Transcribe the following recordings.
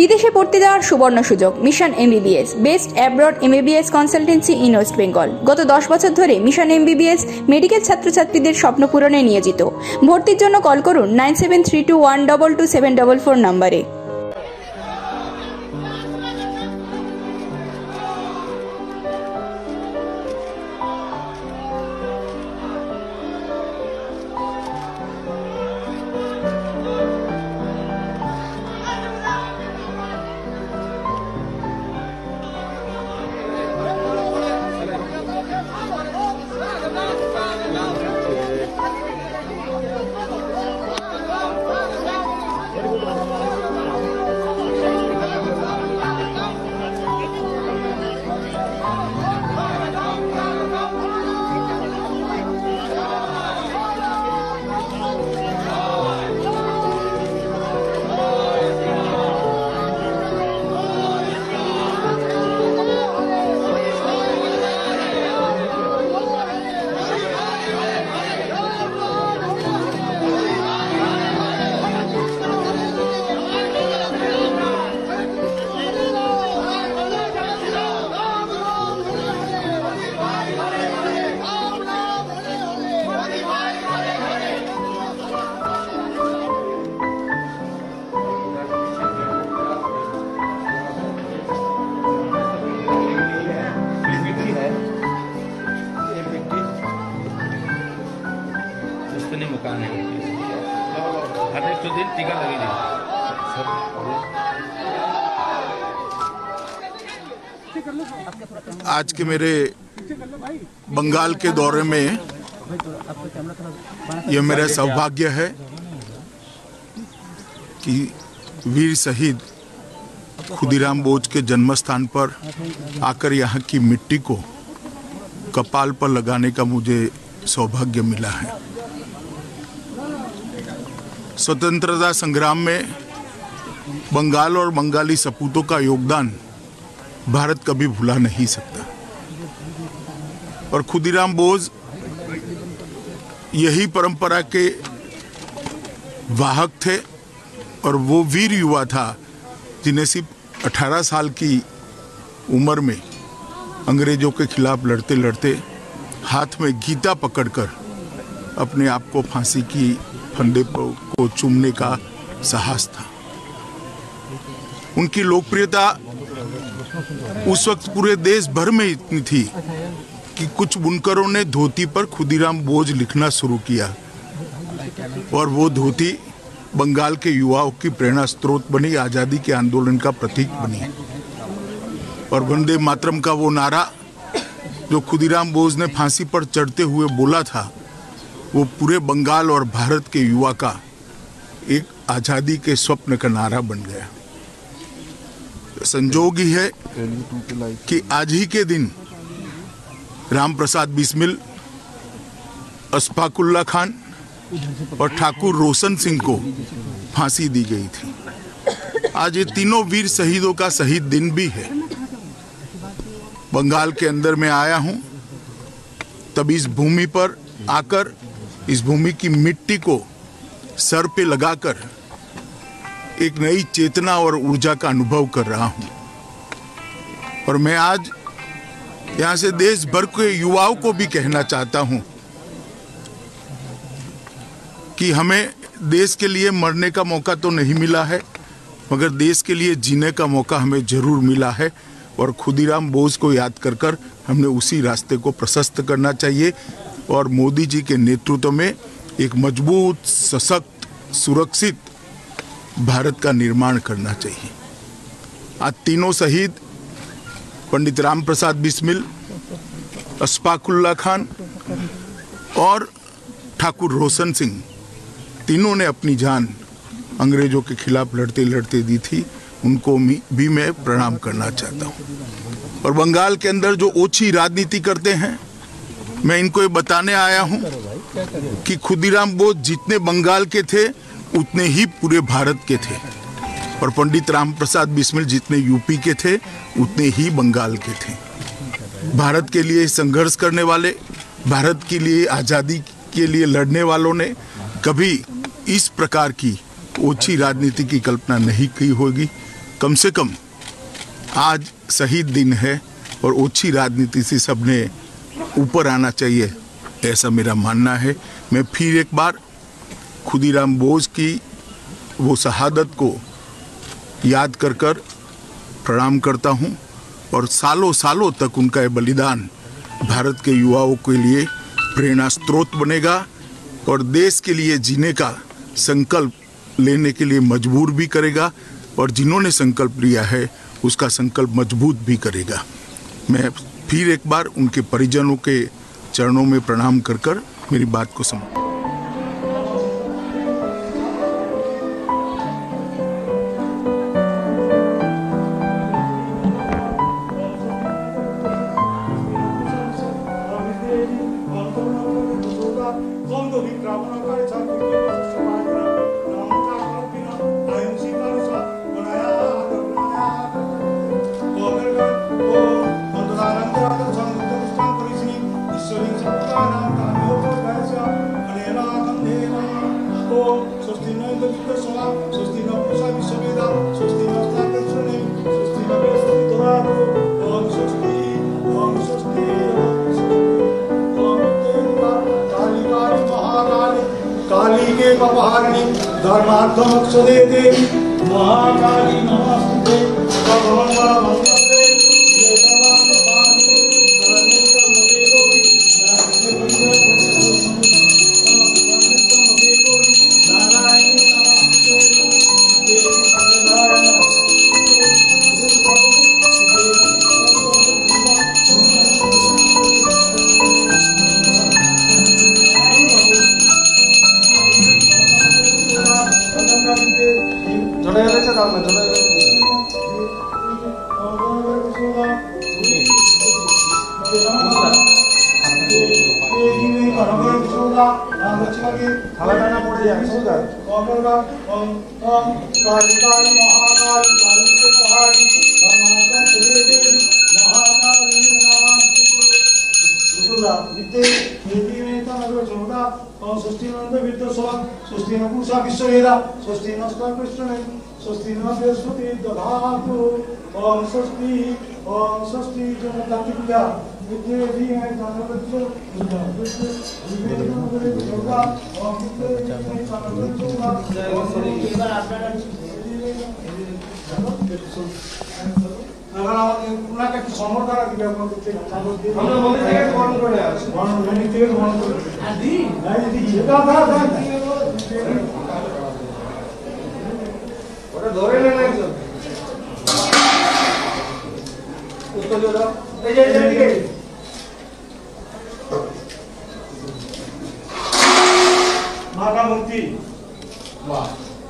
বিদেশে পড়তে যাওয়ার সুবর্ণ সুযোগ। Mission MBBS, best abroad MBBS consultancy in West Bengal. গত 10 বছর ধরে মিশন এমবিবিএস মেডিকেল ছাত্রছাত্রীদের স্বপ্ন পূরণে নিয়োজিত। ভর্তির জন্য কল করুন 9732122744 নম্বরে। मकान है हर एक दिन टीका लगेगी। आज के मेरे बंगाल के दौरे में यह मेरा सौभाग्य है कि वीर शहीद खुदीराम बोस के जन्मस्थान पर आकर यहाँ की मिट्टी को कपाल पर लगाने का मुझे सौभाग्य मिला है। स्वतंत्रता संग्राम में बंगाल और बंगाली सपूतों का योगदान भारत कभी भुला नहीं सकता और खुदीराम बोस यही परंपरा के वाहक थे और वो वीर युवा था जिन्हें सिर्फ 18 साल की उम्र में अंग्रेजों के खिलाफ लड़ते लड़ते हाथ में गीता पकड़कर अपने आप को फांसी की फंदे को चूमने का साहस था। उनकी लोकप्रियता उस वक्त पूरे देश भर में इतनी थी कि कुछ बुनकरों ने धोती पर खुदीराम बोस लिखना शुरू किया और वो धोती बंगाल के युवाओं की प्रेरणा स्रोत बनी, आज़ादी के आंदोलन का प्रतीक बनी और वंदे मातरम का वो नारा जो खुदीराम बोस ने फांसी पर चढ़ते हुए बोला था वो पूरे बंगाल और भारत के युवा का एक आज़ादी के स्वप्न का नारा बन गया। संजोग ही है कि आज ही के दिन राम प्रसाद बिस्मिल, अशफाकुल्ला खान और ठाकुर रोशन सिंह को फांसी दी गई थी। आज ये तीनों वीर शहीदों का शहीद दिन भी है। बंगाल के अंदर में आया हूं तब इस भूमि पर आकर इस भूमि की मिट्टी को सर पे लगाकर एक नई चेतना और ऊर्जा का अनुभव कर रहा हूं और मैं आज यहां से देश भर के युवाओं को भी कहना चाहता हूं कि हमें देश के लिए मरने का मौका तो नहीं मिला है मगर देश के लिए जीने का मौका हमें जरूर मिला है और खुदीराम बोस को याद कर कर हमने उसी रास्ते को प्रशस्त करना चाहिए और मोदी जी के नेतृत्व में एक मजबूत, सशक्त, सुरक्षित भारत का निर्माण करना चाहिए। आज तीनों शहीद पंडित राम प्रसाद बिस्मिल, अशफाकुल्ला खान और ठाकुर रोशन सिंह तीनों ने अपनी जान अंग्रेजों के खिलाफ लड़ते लड़ते दी थी, उनको भी मैं प्रणाम करना चाहता हूँ। और बंगाल के अंदर जो ओछी राजनीति करते हैं मैं इनको ये बताने आया हूँ कि खुदीराम बोस जितने बंगाल के थे उतने ही पूरे भारत के थे और पंडित राम प्रसाद बिस्मिल जितने यूपी के थे उतने ही बंगाल के थे। भारत के लिए संघर्ष करने वाले, भारत के लिए आज़ादी के लिए लड़ने वालों ने कभी इस प्रकार की ओछी राजनीति की कल्पना नहीं की होगी। कम से कम आज शहीद दिन है और ओछी राजनीति से सबने ऊपर आना चाहिए, ऐसा मेरा मानना है। मैं फिर एक बार खुदीराम बोस की वो शहादत को याद कर कर प्रणाम करता हूँ और सालों सालों तक उनका ये बलिदान भारत के युवाओं के लिए प्रेरणा स्रोत बनेगा और देश के लिए जीने का संकल्प लेने के लिए मजबूर भी करेगा और जिन्होंने संकल्प लिया है उसका संकल्प मजबूत भी करेगा। मैं फिर एक बार उनके परिजनों के चरणों में प्रणाम कर कर मेरी बात को समाप्त। काली के पपहारिणी धर्मार्थमक्षदे देवी महाकाली नमस्ते माता मुक्ति। वाह,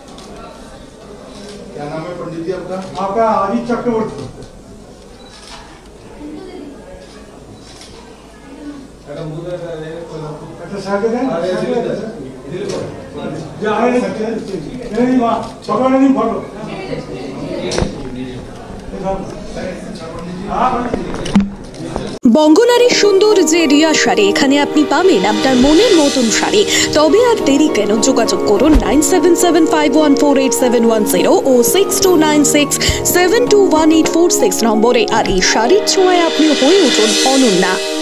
क्या नाम है पंडित जी आपका? आपका आदि चक्रवर्ती। বঙ্গনারীর সুন্দর যে রিয়া শাড়ি, এখানে আপনি পাবেন আপনার মনের মতন শাড়ি। তবে আর দেরি কেন, যোগাযোগ করুন 9775148710 ও 6296721846 নম্বরে। আর এই শাড়ির ছোঁয়ায় আপনি হয়ে উঠুন অনন্যা।